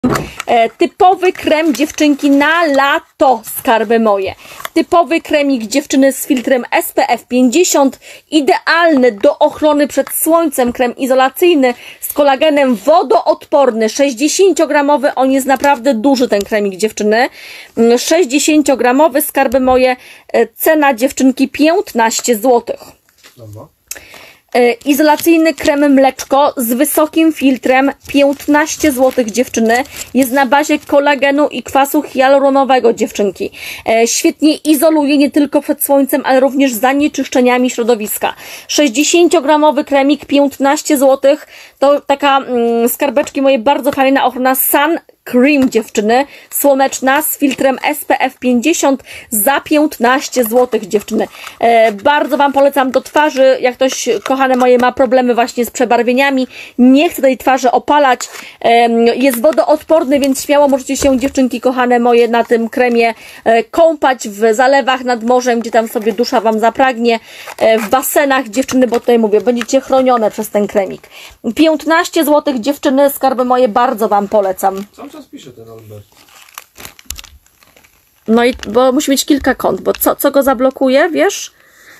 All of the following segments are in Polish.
Typowy krem dziewczynki na lato, skarby moje. Typowy kremik dziewczyny z filtrem SPF 50. Idealny do ochrony przed słońcem. Krem izolacyjny z kolagenem wodoodporny. 60-gramowy. On jest naprawdę duży, ten kremik dziewczyny. 60-gramowy, skarby moje. Cena dziewczynki 15 zł. Dobra. Izolacyjny krem mleczko z wysokim filtrem 15 zł dziewczyny. Jest na bazie kolagenu i kwasu hialuronowego dziewczynki. Świetnie izoluje nie tylko przed słońcem, ale również zanieczyszczeniami środowiska. 60-gramowy kremik 15 zł. To taka skarbeczki moje bardzo fajna ochrona Sun Cream dziewczyny, słoneczna z filtrem SPF 50 za 15 zł dziewczyny. Bardzo Wam polecam do twarzy, jak ktoś, kochane moje, ma problemy właśnie z przebarwieniami, nie chce tej twarzy opalać, jest wodoodporny, więc śmiało możecie się, dziewczynki kochane moje, na tym kremie kąpać w zalewach nad morzem, gdzie tam sobie dusza Wam zapragnie, w basenach dziewczyny, bo tutaj mówię, będziecie chronione przez ten kremik. 15 zł dziewczyny, skarby moje, bardzo Wam polecam. Cały czas pisze ten Albert. No i, bo musi mieć kilka kont, bo co go zablokuje, wiesz?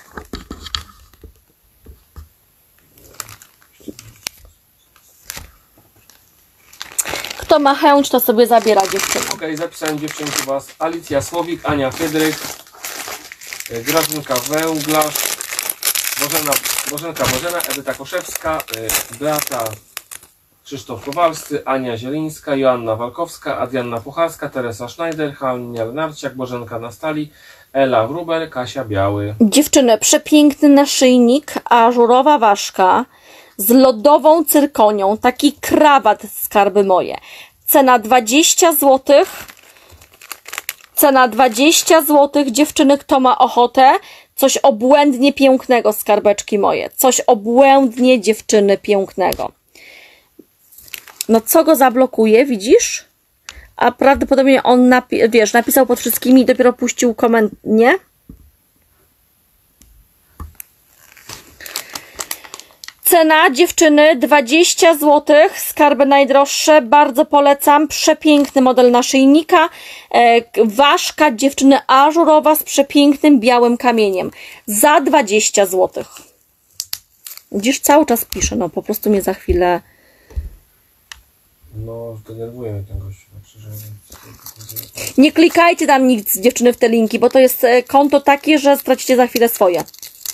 Kto ma chęć, to sobie zabiera dziewczyny. Okej, zapisałem dziewczynki Was. Alicja Słowik, Ania Fiedrych, Grażynka Węglarz, Bożenka Bożena, Edyta Koszewska, Beata Krzysztof Kowalscy, Ania Zielińska, Joanna Walkowska, Adrianna Puchalska, Teresa Schneider, Hania Lenarciak, Bożenka Nastali, Ela Wróbel, Kasia Biały. Dziewczyny, przepiękny naszyjnik, ażurowa ważka z lodową cyrkonią, taki krawat, skarby moje. Cena 20 zł. Cena 20 zł, dziewczyny, kto ma ochotę. Coś obłędnie pięknego, skarbeczki moje. Coś obłędnie, dziewczyny, pięknego. No co go zablokuje, widzisz? A prawdopodobnie on, napisał pod wszystkimi i dopiero puścił koment, nie? Cena dziewczyny 20 zł, skarby najdroższe, bardzo polecam, przepiękny model naszyjnika, ważka dziewczyny ażurowa z przepięknym białym kamieniem, za 20 zł. Widzisz, cały czas pisze, no po prostu mnie za chwilę... No, denerwuje mnie ten gościu. Nie klikajcie tam nic, dziewczyny, w te linki, bo to jest konto takie, że stracicie za chwilę swoje.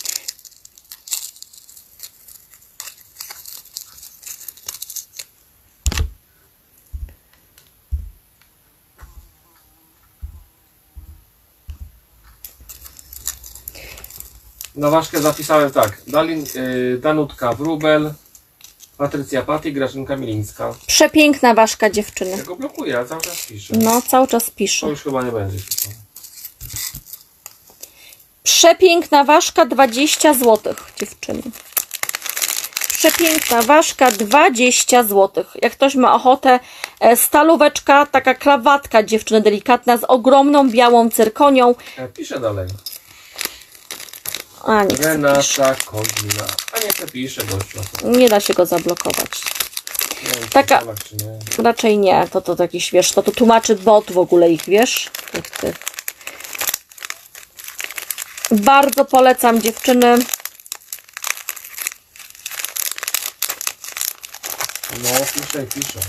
Na ważkę zapisałem tak. Danutka Wróbel, Patrycja Paty, Grażynka Milińska. Przepiękna ważka dziewczyny. Ja go blokuję, ja cały czas piszę. No, cały czas piszę. To już chyba nie będzie pisał. Przepiękna ważka, 20 zł, dziewczyny. Przepiękna ważka, 20 zł. Jak ktoś ma ochotę, stalóweczka, taka krawatka, dziewczyny, delikatna, z ogromną białą cyrkonią. Piszę dalej. A, nie chcę Renata pisze. Kozina. A nie chcę pisze, gościu. Nie da się go zablokować. Nie wiem, Taka- czy nie. Raczej nie, to jakiś, wiesz, to tłumaczy bot w ogóle ich, wiesz? Tych. Bardzo polecam, dziewczyny. No, piszę.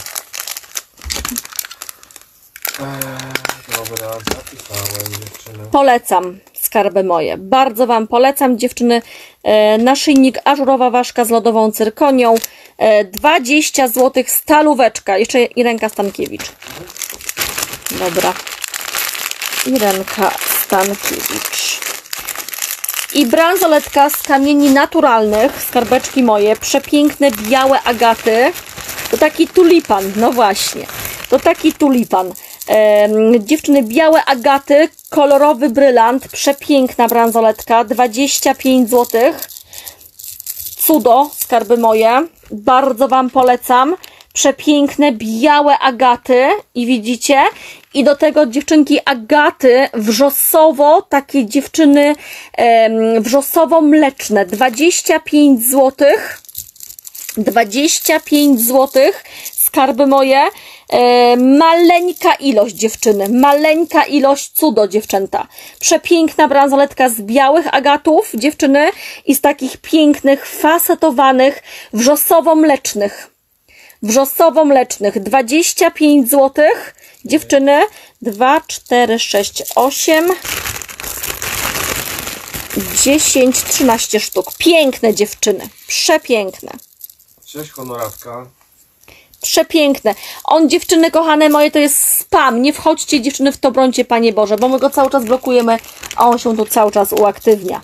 Dobra, zapisałem dziewczyny. Polecam, skarby moje. Bardzo Wam polecam, dziewczyny. Naszyjnik ażurowa ważka z lodową cyrkonią. 20 zł, stalóweczka. Jeszcze Irenka Stankiewicz. Dobra. Irenka Stankiewicz. I bransoletka z kamieni naturalnych, skarbeczki moje. Przepiękne, białe agaty. To taki tulipan, no właśnie. To taki tulipan. Dziewczyny, białe agaty, kolorowy brylant, przepiękna bransoletka, 25 zł. Cudo, skarby moje, bardzo Wam polecam. Przepiękne, białe agaty i widzicie? I do tego, dziewczynki, agaty wrzosowo, takie dziewczyny wrzosowo-mleczne, 25 zł. 25 zł, skarby moje. Maleńka ilość, dziewczyny. Maleńka ilość, cudo, dziewczęta. Przepiękna bransoletka z białych agatów, dziewczyny, i z takich pięknych, fasetowanych, wrzosowo-mlecznych. Wrzosowo-mlecznych. 25 zł. Dziewczyny. 2, 4, 6, 8... 10, 13 sztuk. Piękne, dziewczyny. Przepiękne. Cześć, honoratka. Przepiękne. On, dziewczyny kochane moje, to jest spam. Nie wchodźcie, dziewczyny, w to brońcie, Panie Boże, bo my go cały czas blokujemy, a on się tu cały czas uaktywnia.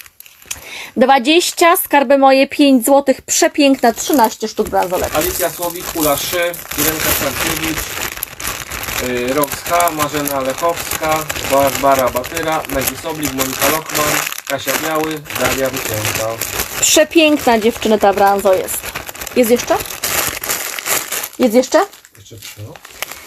20, skarby moje, 5 zł. Przepiękna, 13 sztuk bransoletek. Alicja Słowik, Ula Szy, Irenka Sarkiewicz, Roxka, Marzena Lechowska, Barbara Batyra, Maggie Soblik, Monika Lokman, Kasia Biały, Daria Wycięta. Przepiękna, dziewczyny, ta branso jest. Jest jeszcze? Jest jeszcze? Jeszcze 3, no.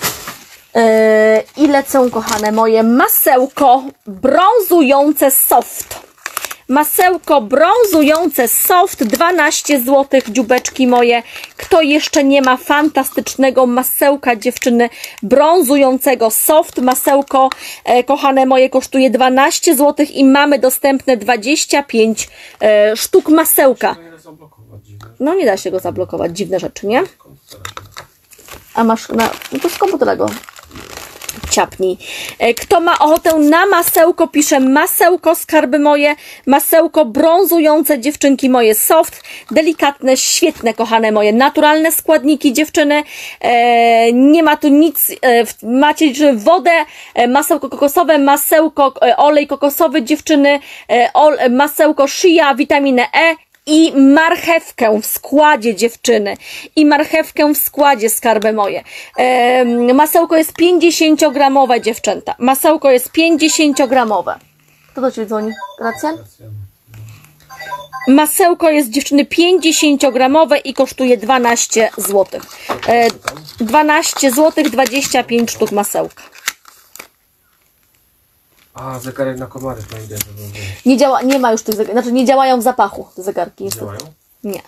I lecę, kochane moje, masełko brązujące soft. Masełko brązujące soft, 12 zł, dziubeczki moje. Kto jeszcze nie ma fantastycznego masełka, dziewczyny, brązującego soft, masełko, kochane moje, kosztuje 12 zł i mamy dostępne 25 sztuk masełka. No nie da się go zablokować, dziwne rzeczy, nie? A masz na... No to z komputera go ciapnij. Kto ma ochotę na masełko, pisze masełko, skarby moje, masełko brązujące, dziewczynki moje, soft, delikatne, świetne, kochane moje, naturalne składniki, dziewczyny, nie ma tu nic, macie wodę, masełko kokosowe, masełko, olej kokosowy, dziewczyny, masełko shea, witaminę E, i marchewkę w składzie, dziewczyny. I marchewkę w składzie, skarby moje. Masełko jest 50-gramowe, dziewczęta. Masełko jest 50-gramowe. Kto do Ciebie dzwoni? Gracjan? Masełko jest, dziewczyny, 50-gramowe i kosztuje 12 zł. 12 zł, 25 sztuk masełka. A, zegarek na komary, pamiętaj. Nie działa, nie ma już tych zegarków, znaczy nie działają w zapachu te zegarki. Nie działają? Nie.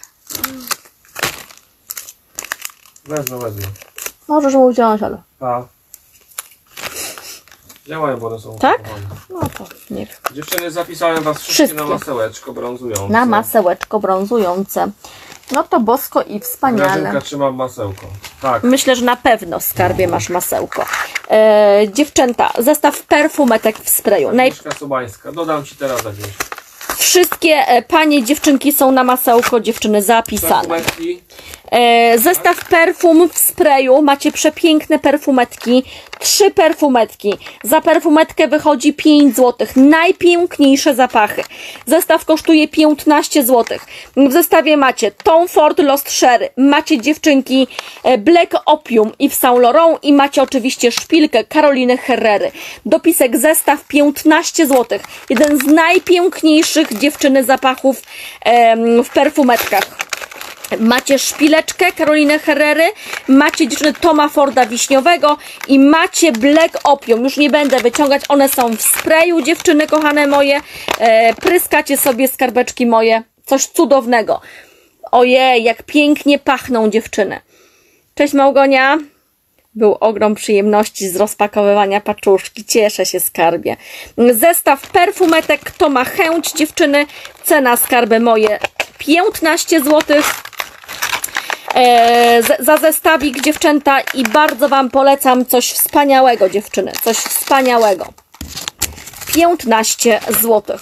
Wezmę. Możesz mu wziąć, ale... A. Działają, bo one są tak? opakowane. No to nie wiem. Dziewczyny, zapisałem Was wszystkie na masełeczko brązujące. Na masełeczko brązujące. No to bosko i wspaniale. Grażynka, trzymam masełko. Tak. Myślę, że na pewno, skarbie, masz masełko. Dziewczęta, zestaw perfumetek w sprayu. Agnieszka Sobańska. Dodam Ci teraz, Agnieszka. Wszystkie panie, dziewczynki są na masełko, dziewczyny, zapisane. Perfumetki. Zestaw perfum w sprayu. Macie przepiękne perfumetki. 3 perfumetki. Za perfumetkę wychodzi 5 zł. Najpiękniejsze zapachy. Zestaw kosztuje 15 zł. W zestawie macie Tom Ford Lost Sherry. Macie, dziewczynki, Black Opium i w Saint Laurent. I macie oczywiście szpilkę Caroliny Herrery. Dopisek zestaw 15 zł. Jeden z najpiękniejszych, dziewczyny, zapachów w perfumetkach. Macie szpileczkę Caroliny Herrery, macie, dziewczyny, Toma Forda wiśniowego i macie Black Opium. Już nie będę wyciągać, one są w sprayu, dziewczyny, kochane moje. Pryskacie sobie, skarbeczki moje, coś cudownego. Ojej, jak pięknie pachną, dziewczyny. Cześć, Małgonia. Był ogrom przyjemności z rozpakowywania paczuszki. Cieszę się, skarbie. Zestaw perfumetek, kto ma chęć, dziewczyny. Cena, skarby moje, 15 zł. Za zestawik, dziewczęta, i bardzo Wam polecam coś wspaniałego, dziewczyny. Coś wspaniałego. 15 zł.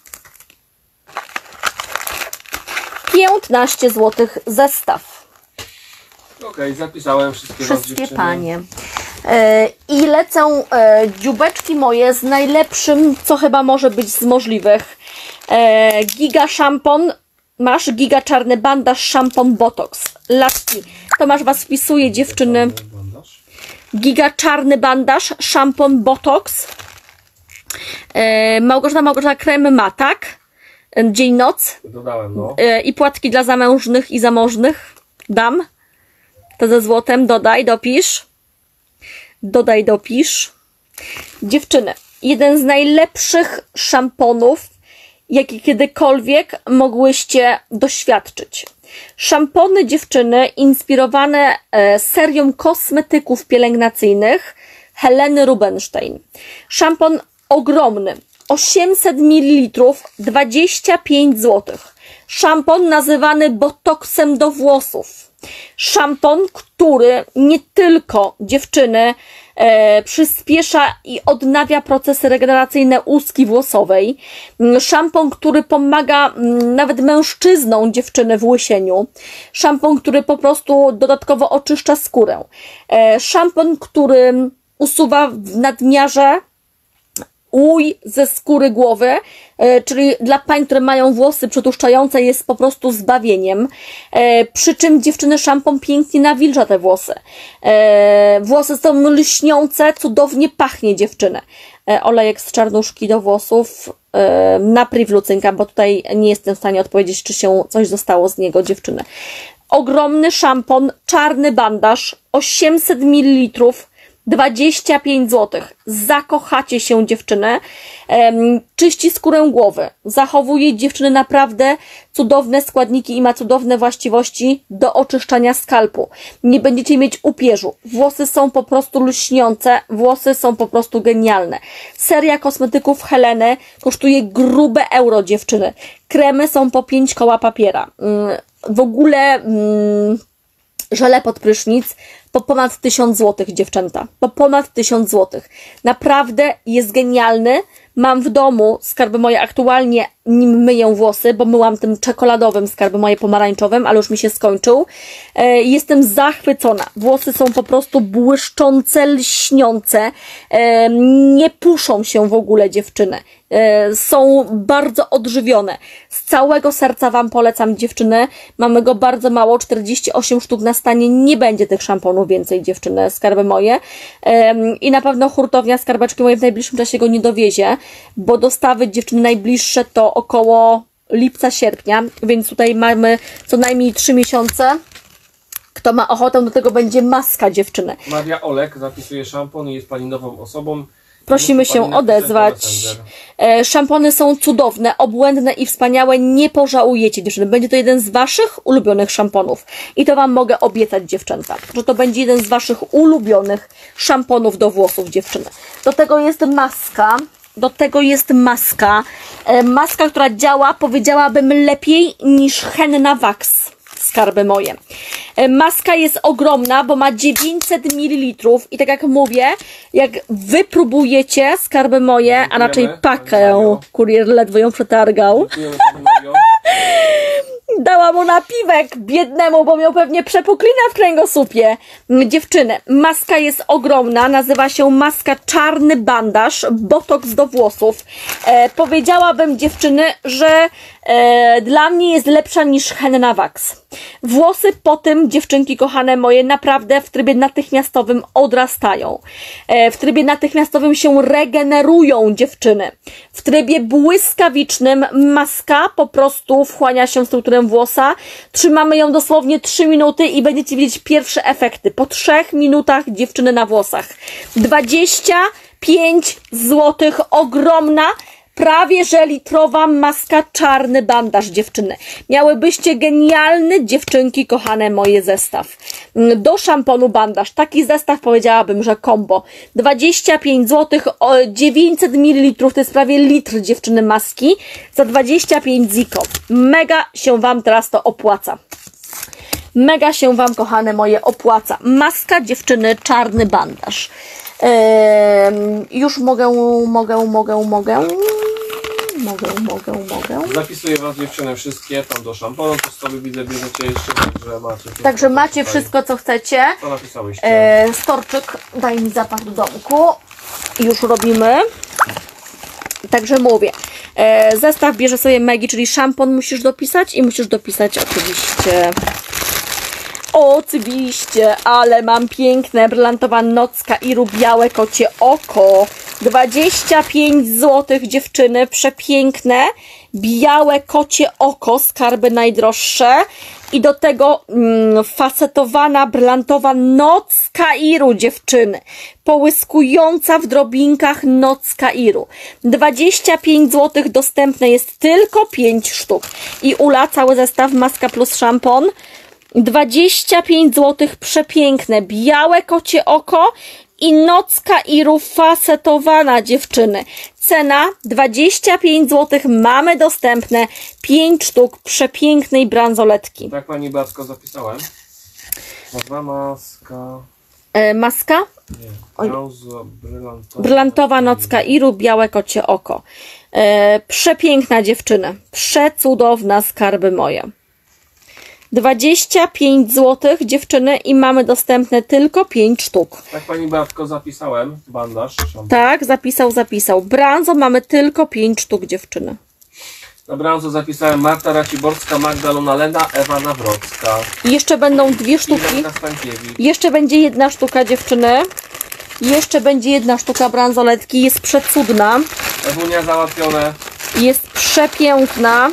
15 zł zestaw. Okej, zapisałem wszystkie Wszystkie panie. I lecą dziubeczki moje z najlepszym, co chyba może być z możliwych. Giga szampon. Masz Giga czarny bandaż, szampon Botox. Laski. Tomasz Was wpisuje, dziewczyny. Giga czarny bandaż, szampon Botox. Małgorzata krem ma, tak? Dzień noc. Dodałem, no. I płatki dla zamężnych i zamożnych. Dam. To ze złotem. Dodaj, dopisz. Dodaj, dopisz. Dziewczyny, jeden z najlepszych szamponów, jaki kiedykolwiek mogłyście doświadczyć. Szampony dziewczyny inspirowane serią kosmetyków pielęgnacyjnych Heleny Rubinstein. Szampon ogromny, 800 ml, 25 zł. Szampon nazywany botoksem do włosów. Szampon, który nie tylko dziewczyny przyspiesza i odnawia procesy regeneracyjne łuski włosowej. Szampon, który pomaga nawet mężczyznom dziewczyny w łysieniu. Szampon, który po prostu dodatkowo oczyszcza skórę. Szampon, który usuwa w nadmiarze łój ze skóry głowy, czyli dla pań, które mają włosy przetłuszczające, jest po prostu zbawieniem. Przy czym dziewczyny szampon pięknie nawilża te włosy. Włosy są lśniące, cudownie pachnie dziewczyny. Olejek z czarnuszki do włosów na priv Lucynka, bo tutaj nie jestem w stanie odpowiedzieć, czy się coś zostało z niego dziewczyny. Ogromny szampon, czarny bandaż, 800 ml, 25 zł. Zakochacie się dziewczyny. Czyści skórę głowy. Zachowuje dziewczyny naprawdę cudowne składniki i ma cudowne właściwości do oczyszczania skalpu. Nie będziecie mieć upierzu. Włosy są po prostu lśniące. Włosy są po prostu genialne. Seria kosmetyków Heleny kosztuje grube euro dziewczyny. Kremy są po 5 koła papiera. W ogóle żele pod prysznic po ponad 1000 zł, dziewczęta. Po ponad 1000 zł. Naprawdę jest genialny. Mam w domu, skarby moje, aktualnie nim myję włosy, bo myłam tym czekoladowym, skarby moje pomarańczowym, ale już mi się skończył. Jestem zachwycona. Włosy są po prostu błyszczące, lśniące. Nie puszą się w ogóle dziewczyny. Są bardzo odżywione. Z całego serca Wam polecam dziewczyny. Mamy go bardzo mało, 48 sztuk na stanie. Nie będzie tych szamponów więcej dziewczyny, skarby moje. I na pewno hurtownia skarbeczki moje w najbliższym czasie go nie dowiezie, bo dostawy dziewczyny najbliższe to około lipca, sierpnia, więc tutaj mamy co najmniej 3 miesiące. Kto ma ochotę, do tego będzie maska dziewczyny. Maria Olek zapisuje szampon i jest Pani nową osobą. Prosimy się odezwać. Szampony są cudowne, obłędne i wspaniałe. Nie pożałujecie dziewczyny. Będzie to jeden z Waszych ulubionych szamponów. I to Wam mogę obiecać dziewczęta, że to będzie jeden z Waszych ulubionych szamponów do włosów dziewczyny. Do tego jest maska. Maska, która działa, powiedziałabym, lepiej niż henna wax, skarby moje. Maska jest ogromna, bo ma 900 ml i tak jak mówię, jak wy próbujecie, skarby moje, a raczej pakę, kurier ledwo ją przetargał. Dała mu napiwek biednemu, bo miał pewnie przepuklina w kręgosłupie. Dziewczyny, maska jest ogromna, nazywa się maska czarny bandaż, botoks do włosów. Powiedziałabym dziewczyny, że dla mnie jest lepsza niż henna wax. Włosy po tym, dziewczynki kochane moje, naprawdę w trybie natychmiastowym odrastają. W trybie natychmiastowym się regenerują dziewczyny. W trybie błyskawicznym maska po prostu wchłania się strukturę włosa. Trzymamy ją dosłownie 3 minuty i będziecie widzieć pierwsze efekty. Po 3 minutach dziewczyny na włosach. 25 zł, ogromna, prawie że litrowa maska czarny bandaż dziewczyny. Miałybyście genialny, dziewczynki kochane moje, zestaw. Do szamponu bandaż. Taki zestaw powiedziałabym, że combo. 25 zł, 900 ml, to jest prawie litr dziewczyny maski za 25 ziko. Mega się Wam teraz to opłaca. Mega się Wam, kochane moje, opłaca. Maska dziewczyny czarny bandaż. Już mogę. Zapisuję Was dziewczyny wszystkie tam do szamponu, to sobie widzę, bierzecie jeszcze, że macie wszystko. Także macie wszystko, co chcecie. Co napisałyście? Storczyk, daj mi zapach do domku. Już robimy. Także mówię. Zestaw bierze sobie Megi, czyli szampon musisz dopisać i musisz dopisać oczywiście Oczywiście, ale mam piękne, brylantowa nocka i białe kocie oko. 25 zł, dziewczyny, przepiękne, białe kocie oko, skarby najdroższe. I do tego facetowana, brylantowa noc Kairu, dziewczyny. Połyskująca w drobinkach noc Kairu. 25 zł, dostępne jest tylko 5 sztuk. I Ula, cały zestaw, maska plus szampon. 25 zł, przepiękne, białe kocie oko i noc Kairu facetowana, dziewczyny. Cena 25 zł, mamy dostępne 5 sztuk przepięknej bransoletki. Tak, pani Backo, zapisałem. Dwa maska. Maska? Nie, brylantowa. Brylantowa noc Kairu, białe kocie oko. Przepiękna, dziewczyny. Przecudowna, skarby moje. 25 zł, dziewczyny, i mamy dostępne tylko 5 sztuk. Tak, pani Beatko, zapisałem. Bandaż. Szampon. Tak, zapisał. Branzo mamy tylko 5 sztuk, dziewczyny. Na branżu zapisałem Marta Raciborska, Magdalena Lena, Ewa Nawrocka. I jeszcze będą 2 sztuki. Irenka Stankiewicz. Jeszcze będzie 1 sztuka, dziewczyny. Jeszcze będzie 1 sztuka bransoletki. Jest przecudna. Ewunia załatwione. Jest przepiękna.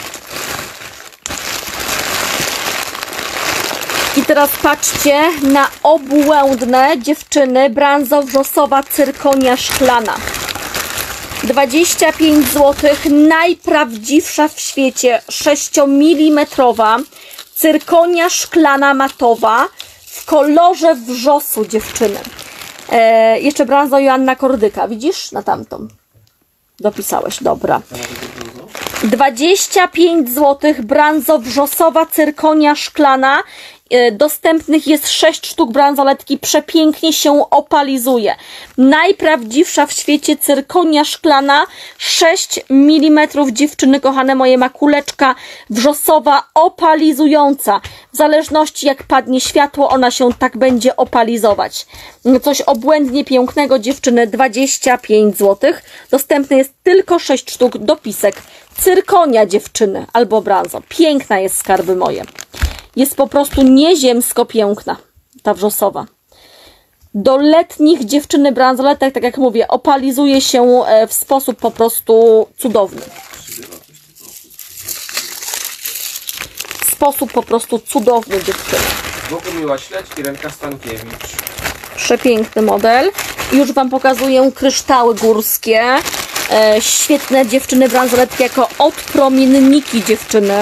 I teraz patrzcie na obłędne, dziewczyny, branzo wrzosowa cyrkonia szklana. 25 zł, najprawdziwsza w świecie 6 mm cyrkonia szklana matowa w kolorze wrzosu, dziewczyny. Jeszcze branzo Joanna Kordyka, widzisz? Na tamtą. Dopisałeś, dobra. 25 zł, branzo wrzosowa cyrkonia szklana. Dostępnych jest 6 sztuk bransoletki, przepięknie się opalizuje. Najprawdziwsza w świecie cyrkonia szklana, 6 mm, dziewczyny kochane moje, ma kuleczka wrzosowa opalizująca. W zależności jak padnie światło, ona się tak będzie opalizować. Coś obłędnie pięknego, dziewczyny, 25 zł. Dostępne jest tylko 6 sztuk, dopisek cyrkonia, dziewczyny, albo branzo. Piękna jest, skarby moje. Jest po prostu nieziemsko piękna, ta wrzosowa. Do letnich, dziewczyny, bransoletek, tak jak mówię, opalizuje się w sposób po prostu cudowny. W sposób po prostu cudowny, dziewczyny. Bogumiła Śledź, Irenka Stankiewicz. Przepiękny model. Już Wam pokazuję kryształy górskie. Świetne, dziewczyny, bransoletki jako odpromienniki, dziewczyny.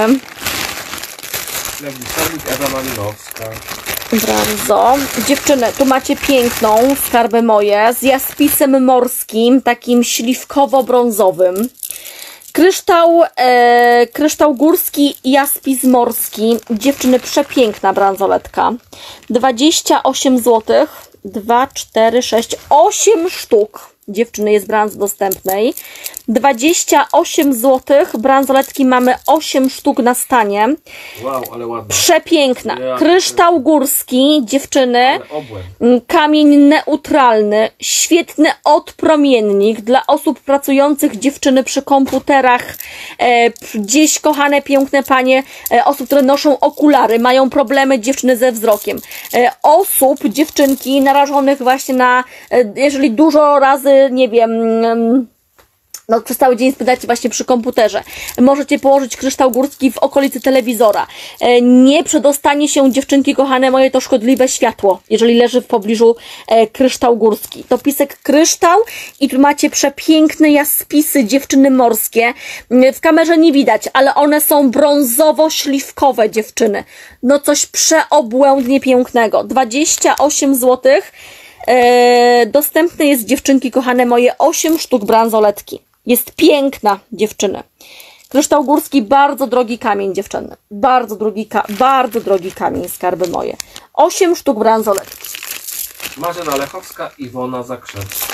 Ewa Malinowska. Bardzo. Dziewczyny, tu macie piękną, skarby moje, z jaspisem morskim, takim śliwkowo-brązowym. Kryształ górski, jaspis morski. Dziewczyny, przepiękna bransoletka. 28 zł. 2, 4, 6, 8 sztuk. Dziewczyny, jest branz dostępnej. 28 zł. Bransoletki mamy 8 sztuk na stanie. Wow, ale ładna. Przepiękna. Kryształ górski, dziewczyny. Kamień neutralny. Świetny odpromiennik dla osób pracujących, dziewczyny, przy komputerach. Gdzieś, kochane, piękne panie, osób, które noszą okulary, mają problemy, dziewczyny, ze wzrokiem. Osób, dziewczynki, narażonych właśnie na, jeżeli dużo razy, nie wiem, no przez cały dzień spędzacie właśnie przy komputerze. Możecie położyć kryształ górski w okolicy telewizora. Nie przedostanie się, dziewczynki kochane moje, to szkodliwe światło, jeżeli leży w pobliżu kryształ górski. To pisek kryształ i tu macie przepiękne jaspisy, dziewczyny, morskie. W kamerze nie widać, ale one są brązowo-śliwkowe, dziewczyny. No coś przeobłędnie pięknego. 28 zł. Dostępne jest, dziewczynki kochane moje, 8 sztuk bransoletki. Jest piękna, dziewczyny. Kryształ górski, bardzo drogi kamień, dziewczyny. Bardzo drogi kamień, skarby moje. 8 sztuk bransoletki. Marzena Lechowska, Iwona Zakrzewska.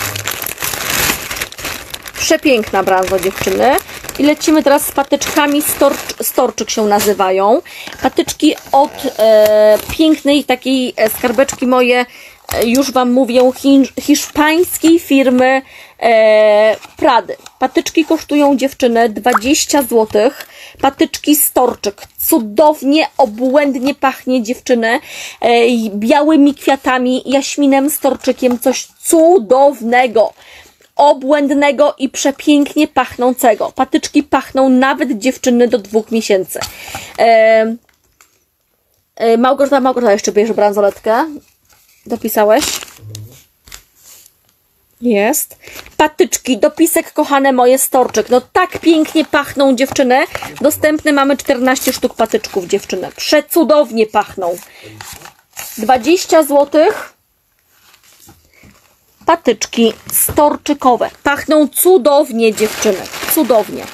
Przepiękna branso, dziewczyny. I lecimy teraz z patyczkami, storczyk się nazywają. Patyczki od pięknej takiej, skarbeczki moje, już Wam mówię, hiszpańskiej firmy Prady. Patyczki kosztują dziewczyny 20 zł. Patyczki Storczyk. Cudownie, obłędnie pachnie dziewczyny. Białymi kwiatami, jaśminem, storczykiem. Coś cudownego. Obłędnego i przepięknie pachnącego. Patyczki pachną nawet dziewczyny do 2 miesięcy. Małgorzata jeszcze bierze bransoletkę. Dopisałeś? Jest. Patyczki, dopisek kochane moje Storczyk. No tak pięknie pachną dziewczyny. Dostępne mamy 14 sztuk patyczków dziewczyny. Przecudownie pachną. 20 zł. Patyczki storczykowe. Pachną cudownie dziewczyny. Cudownie.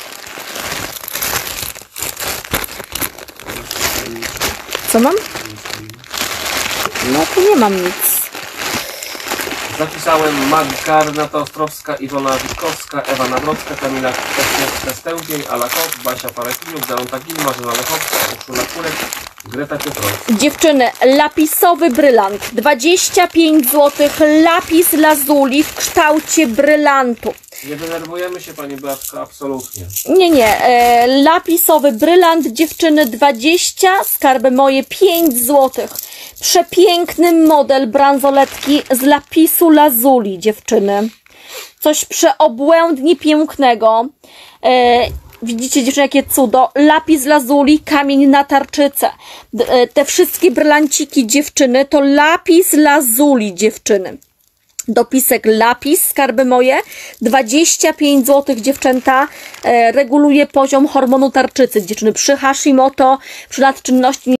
Co mam? No tu nie mam nic. Zapisałem Magda Renata Ostrowska, Iwona Witkowska, Ewa Nawrocka, Kamila Stępień, Ala Kot, Basia Parekiniuk, Danuta Gil, Marzena Lechowska, Urszula Kurek, Greta Piotrowska. Dziewczyny, lapisowy brylant. 25 zł. Lapis lazuli w kształcie brylantu. Nie denerwujemy się, pani Beatko, absolutnie. Nie. Lapisowy brylant dziewczyny 20, skarby moje 5 zł. Przepiękny model bransoletki z lapisu lazuli dziewczyny. Coś przeobłędnie pięknego. Widzicie dziewczyny, jakie cudo. Lapis lazuli, kamień na tarczycę. Te wszystkie brylanciki dziewczyny to lapis lazuli dziewczyny. Dopisek lapis, skarby moje, 25 zł dziewczęta, reguluje poziom hormonu tarczycy dziewczyny przy Hashimoto, przy nadczynności